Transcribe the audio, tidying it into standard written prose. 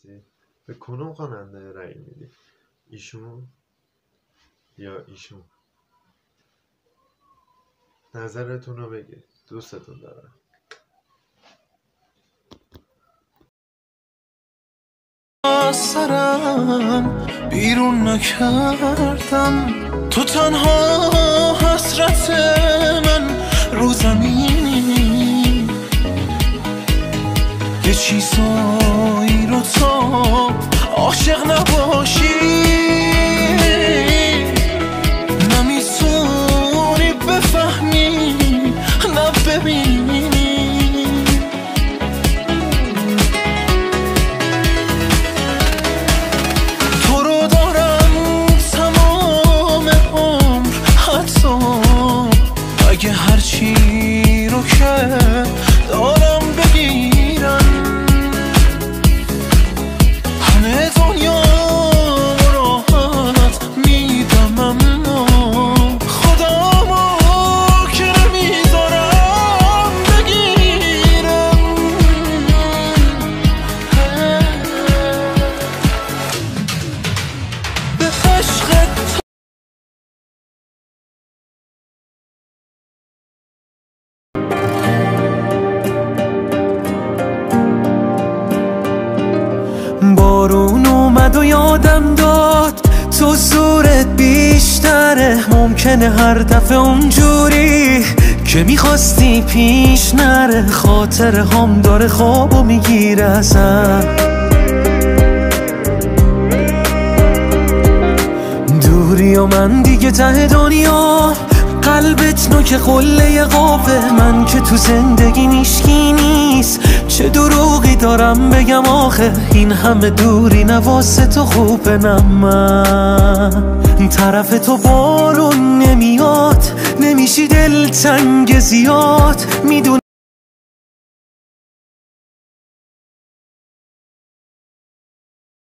هستی؟ به کدوم خواننده رأی میدی؟ ایشون یا ایشون؟ نظرتون رو بگید. دوستتون دارم. سرم بیرون نکردم، تو تنها حسرت من رو زمینی. یه چیزایی رو تا عاشق نباشی نمیتونی بفهمی نه ببینی. اگه هرچی رو که دارم بگیرم، همه دنیا راحت میدم، اما خودمو که نمیذارم بگیرم. به عشقت بارون اومد و یادم داد تو زورت بیشتره. ممکنه هر دفعه اونجوری که میخواستی پیش نره. خاطر هم داره خوابو میگیره ازم. دوری و من دیگه ته دنیا، قلبت نوک قله قوه. من که تو زندگی میشکی نیست، چه دروغی دارم بگم آخه. این همه دوری نواسه تو خوبه، نه من طرف تو بارون نمیاد. نمیشی دلتنگ زیاد، میدونم